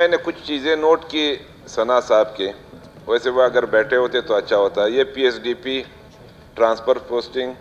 میں نے کچھ چیزیں نوٹ کی ثنا صاحب کے، ویسے وہ اگر بیٹھے ہوتے تو اچھا ہوتا. یہ P S D P, transfer posting,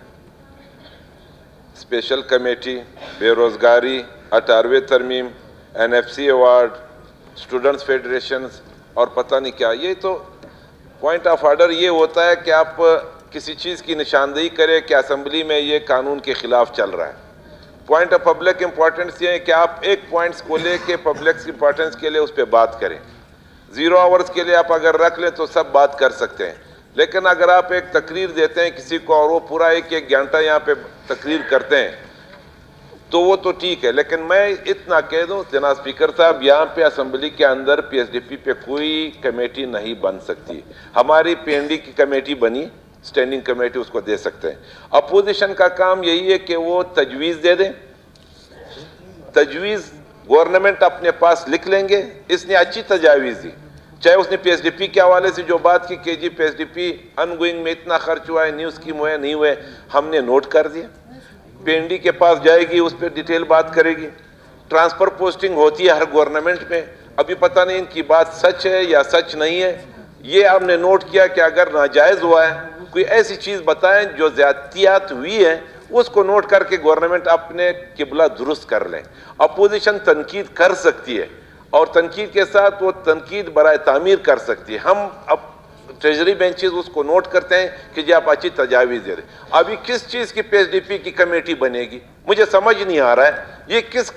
special committee, بے روزگاری، 18ویں ترمیم، N F C award, students federations اور پتہ نہیں کیا. یہ تو پوائنٹ آف آرڈر یہ ہوتا ہے کہ آپ کسی چیز کی نشاندہی کریں کہ اسمبلی میں یہ قانون کے خلاف چل رہا ہے. پوائنٹ آف پبلک امپورٹنس یہ ہے کہ آپ ایک پوائنٹس کو لے کے پبلک امپورٹنس کے لیے اس پہ بات کریں. 0 آورز کے لیے آپ اگر رکھ لیں تو سب بات کر سکتے ہیں، لیکن اگر آپ ایک تقریر دیتے ہیں کسی کو اور وہ پورا ایک گھنٹہ یہاں پہ تقریر کرتے ہیں تو وہ تو ٹھیک ہے. لیکن میں اتنا کہہ دوں جناب اسپیکر صاحب، یہاں پہ اسمبلی کے اندر پی ایس ڈی پی پہ کوئی کمیٹی نہیں بن سکتی. ہماری پی این ڈی کی کمیٹی بنی، اسٹینڈنگ کمیٹی، اس کو دے سکتے ہیں. اپوزیشن کا کام یہی ہے کہ وہ تجویز دے دیں. تجویز گورنمنٹ اپنے پاس لکھ لیں گے. اس نے اچھی تجاویز دی، چاہے اس نے پی ایس ڈی پی کے حوالے سے جو بات کی کہ G P S D P ongoing میں اتنا خرچ ہوا ہے، نیو اسکیم ہوئے نہیں ہوئے، ہم نے نوٹ کر دیا. پی این ڈی کے پاس جائے گی، اس پہ ڈیٹیل بات کرے گی. ٹرانسفر پوسٹنگ ہوتی ہے ہر گورنمنٹ میں، ابھی پتہ نہیں ان کی بات سچ ہے یا سچ نہیں ہے. یہ ہم نے نوٹ کیا کہ اگر ناجائز ہوا ہے، کوئی ایسی چیز بتائیں جو زیادتیات ہوئی ہے، اس کو نوٹ کر کے گورنمنٹ اپنے قبلہ درست کر لیں. اپوزیشن تنقید کر سکتی ہے اور تنقید کے ساتھ وہ تنقید برائے تعمیر کر سکتی ہے. ہم اب ٹریجری بینچز اس کو نوٹ کرتے ہیں کہ جی آپ اچھی تجاویز دے رہے. ابھی کس چیز کی پی ایس ڈی پی کی کمیٹی بنے گی مجھے سمجھ نہیں آ رہا ہے. یہ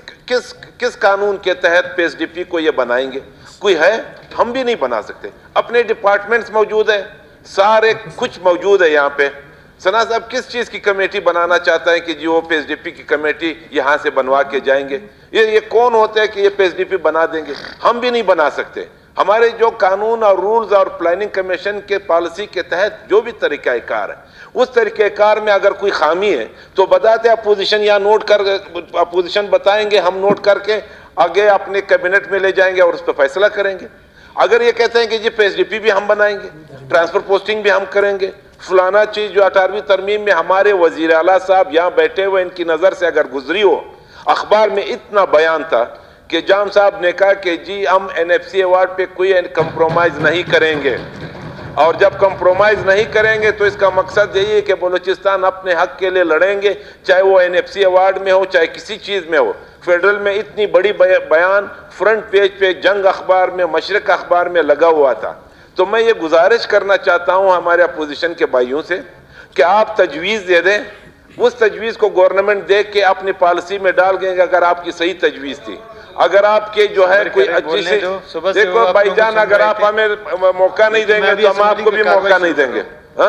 کس قانون کے تحت پی ایس ڈی پی کو یہ بنائیں گے؟ کوئی ہے؟ ہم بھی نہیں بنا سکتے. اپنے ڈپارٹمنٹس موجود ہیں، سارے کچھ موجود ہے یہاں پہ. ثنا صاحب کس چیز کی کمیٹی بنانا چاہتا ہے کہ جی وہ پی ایس ڈی پی کی کمیٹی یہاں سے بنوا کے جائیں گے؟ یہ کون ہوتا ہے کہ یہ پی ایس ڈی پی بنا دیں گے؟ ہم بھی نہیں بنا سکتے. ہمارے جو قانون اور رولز اور پلاننگ کمیشن کے پالیسی کے تحت جو بھی طریقہ کار ہے، اس طریقہ کار میں اگر کوئی خامی ہے تو بتاتے اپوزیشن یا نوٹ کر اپوزیشن بتائیں گے، ہم نوٹ کر کے آگے اپنے کیبنٹ میں لے جائیں گے اور اس پہ فیصلہ کریں گے. اگر یہ کہتے ہیں کہ جی پی ایس ڈی پی بھی ہم بنائیں گے، ٹرانسفر پوسٹنگ بھی ہم کریں گے، فلانا چیز جو 18ویں ترمیم میں ہمارے وزیر اعلیٰ صاحب یہاں بیٹھے ہوئے ان کی نظر سے اگر گزری ہو، اخبار میں اتنا بیان تھا کہ جام صاحب نے کہا کہ جی ہم این ایف سی ایوارڈ پہ کوئی کمپرومائز نہیں کریں گے، اور جب کمپرومائز نہیں کریں گے تو اس کا مقصد یہی ہے کہ بلوچستان اپنے حق کے لیے لڑیں گے، چاہے وہ این ایف سی ایوارڈ میں ہو چاہے کسی چیز میں ہو. فیڈرل میں اتنی بڑی بیان فرنٹ پیج پہ جنگ اخبار میں، مشرق اخبار میں لگا ہوا تھا. تو میں یہ گزارش کرنا چاہتا ہوں ہمارے اپوزیشن کے بھائیوں سے کہ آپ تجویز دے دیں. اس تجویز کو گورنمنٹ دیکھ کے اپنی پالیسی میں ڈال دیں گے اگر آپ کی صحیح تجویز تھی. اگر آپ کے جو ہے کوئی اچھی سی، دیکھو بھائی جان، اگر آپ ہمیں موقع نہیں دیں گے تو ہم آپ کو بھی موقع نہیں دیں گے.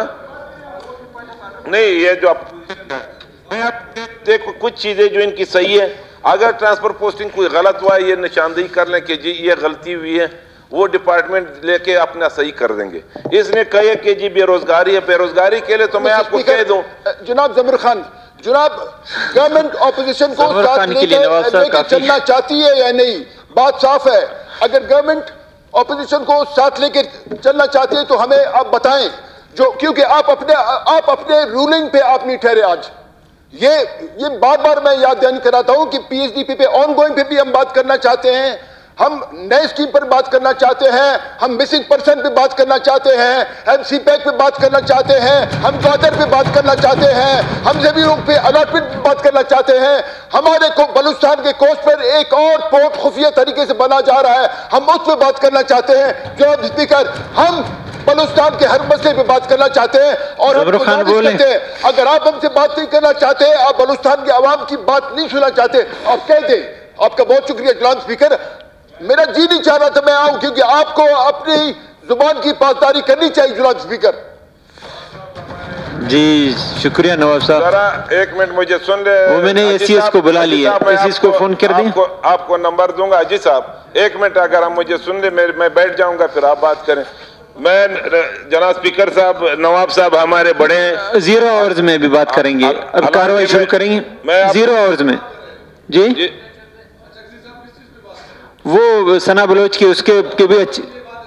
نہیں، یہ جو دیکھو کچھ چیزیں جو ان کی صحیح ہے، اگر ٹرانسفر پوسٹنگ کوئی غلط ہوا ہے یہ نشاندہی کر لیں کہ جی یہ غلطی ہوئی ہے، وہ ڈپارٹمنٹ لے کے اپنا صحیح کر دیں گے. اس نے کہے کہ جی بے روزگاری ہے، بے روزگاری کے لیے تو میں آپ کو کہہ دوں جناب ظفر خان، جناب گورنمنٹ اپوزیشن کو ساتھ لے کے چلنا چاہتی ہے یا نہیں؟ بات صاف ہے. اگر گورنمنٹ اپوزیشن کو ساتھ لے کے چلنا چاہتی ہے تو ہمیں آپ بتائیں، جو کیونکہ آپ اپنے رولنگ پہ آپ نہیں ٹھہرے. آج یہ بار بار میں یاد دہانی کراتا ہوں کہ پی ایس ڈی پی پہ آن گوئنگ پہ بھی ہم بات کرنا چاہتے ہیں، ہم نئے اسکیم پر بات کرنا چاہتے ہیں، ہم مسنگ پرسن پہ بات کرنا چاہتے ہیں، ہم سی پیک پہ بات کرنا چاہتے ہیں، ہم گوادر پہ بات کرنا چاہتے ہیں، ہم زمینوں پہ الاٹمنٹ پہ بات کرنا چاہتے ہیں. ہمارے کو بلوچستان کے کوسٹ پر ایک اور پورٹ خفیہ طریقے سے بنا جا رہا ہے، ہم اس پہ بات کرنا چاہتے ہیں. جناب اسپیکر، ہم بلوچستان کے ہر مسئلے پہ بات کرنا چاہتے ہیں اور ہم گزارش کرتے ہیں اگر آپ ہم سے بات نہیں کرنا چاہتے، آپ بلوچستان کے عوام کی بات نہیں سننا چاہتے، آپ کہہ دیں. آپ کا بہت شکریہ جناب اسپیکر. میرا جی نہیں چاہ رہا تھا میں آؤں کیونکہ آپ کو اپنی زبان کی پاسداری کرنی چاہیے جناب اسپیکر. جی شکریہ نواب صاحب. ذرا ایک منٹ مجھے سن لے. وہ میں نے ایس کو بلا لیا، ایس کو فون کر دیں. آپ کو نمبر دوں گا. اجی صاحب ایک منٹ اگر ہم مجھے سن لے، میں بیٹھ جاؤں گا پھر آپ بات کریں. میں جناب اسپیکر صاحب، نواب صاحب ہمارے بڑے ہیں. 0 آورز میں بھی بات کریں گے. اب کاروائی شروع کریں گے 0 آورز میں. جی وہ ثنا بلوچ کی اس کے بھی اچھی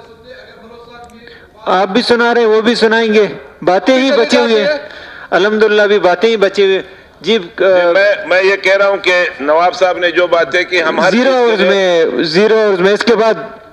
آپ بھی سنا رہے ہیں، وہ بھی سنائیں گے. باتیں ہی بچے ہوئے ہیں الحمدللہ، بھی باتیں ہی بچے ہوئے. جی میں یہ کہہ رہا ہوں کہ نواب صاحب نے جو باتیں کی ہم 0 آورز میں اس کے بعد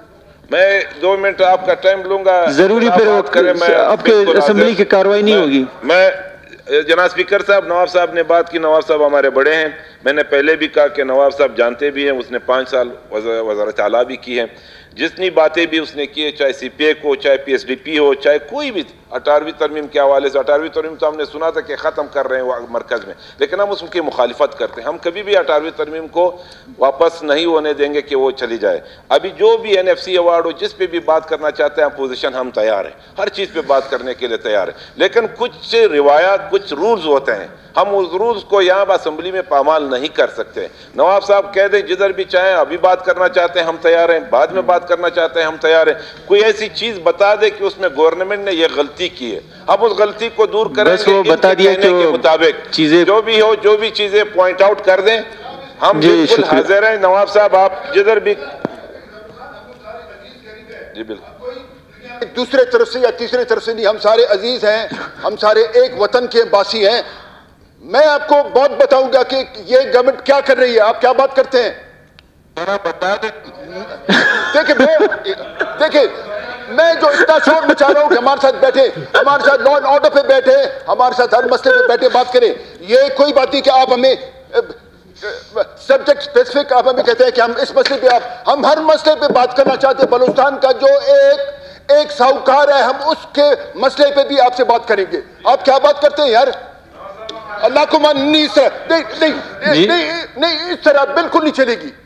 میں 2 منٹ آپ کا ٹائم لوں گا. ضروری پھر آپ کے اسمبلی کی کاروائی نہیں ہوگی. میں جناب اسپیکر صاحب، نواب صاحب نے بات کی. نواب صاحب ہمارے بڑے ہیں. میں نے پہلے بھی کہا کہ نواب صاحب جانتے بھی ہیں، اس نے 5 سال وزارت اعلیٰ بھی کی ہیں. جتنی باتیں بھی اس نے کی ہے، چاہے سی پی اے کو، چاہے پی ایس ڈی پی ہو، چاہے کوئی بھی 18ویں ترمیم کے حوالے سے. 18ویں ترمیم تو ہم نے سنا تھا کہ ختم کر رہے ہیں مرکز میں، لیکن ہم اس کی مخالفت کرتے ہیں. ہم کبھی بھی 18ویں ترمیم کو واپس نہیں ہونے دیں گے کہ وہ چلی جائے. ابھی جو بھی NFC ایوارڈ ہو، جس پہ بھی بات کرنا چاہتے ہیں اپوزیشن، ہم تیار ہیں ہر چیز پہ بات کرنے کے لیے تیار ہیں. لیکن کچھ روایات، کچھ رولز ہوتے ہیں، ہم اس رولز کو یہاں اسمبلی میں پامال نہیں کر سکتے. نواب صاحب کہہ دیں جدھر بھی چاہیں، ابھی بات کرنا چاہتے ہیں ہم تیار ہیں، بعد میں بات کرنا چاہتے ہیں ہم تیار ہیں. کوئی ایسی چیز بتا دے کہ اس میں گورنمنٹ نے یہ غلطی کی ہے، ہم اس غلطی کو دور کریں گے. ان کے کہنے کے مطابق جو بھی ہو، جو بھی چیزیں پوائنٹ آؤٹ کر دیں، ہم بالکل حاضر ہیں. نواب صاحب آپ جدھر بھی. جی بالکل. دوسرے طرف سے یا تیسرے طرف سے نہیں، ہم سارے عزیز ہیں، ہم سارے ایک وطن کے باسی ہیں. میں آپ کو بہت بتاؤں گا کہ یہ گورنمنٹ کیا کر رہی ہے. آپ کیا بات کرتے ہیں؟ دیکھیں میں جو اتنا شور مچا رہا ہوں کہ ہمارے ساتھ بیٹھے، ہمارے ساتھ لا اینڈ آرڈر پہ بیٹھے، ہمارے ساتھ ہر مسئلے پہ بیٹھے بات کریں. یہ کوئی بات نہیں کہ آپ ہمیں سبجیکٹ اسپیسیفک آپ ہمیں کہتے ہیں کہ ہم اس مسئلے پہ ہم ہر مسئلے پہ بات کرنا چاہتے ہیں. بلوچستان کا جو ایک ساہوکار ہے، ہم اس کے مسئلے پہ بھی آپ سے بات کریں گے. آپ کیا بات کرتے ہیں یار؟ اللہ کو مان نہیں، اس طرح نہیں، اس طرح بالکل نہیں چلے گی.